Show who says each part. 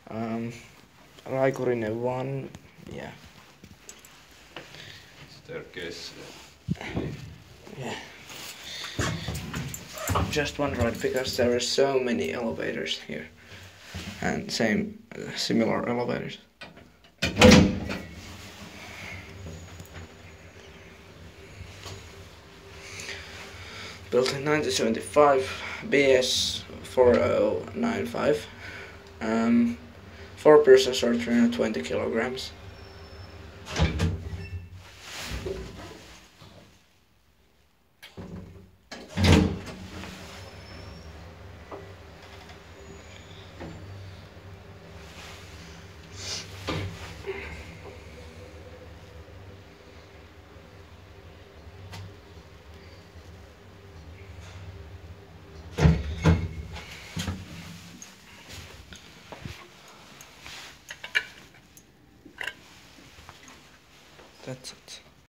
Speaker 1: Raikurinne 1, yeah.
Speaker 2: Staircase.
Speaker 1: Yeah. Just one ride because there are so many elevators here. And similar elevators. Built in 1975, BS 4095. 4 persons or 320 kilograms. That's it.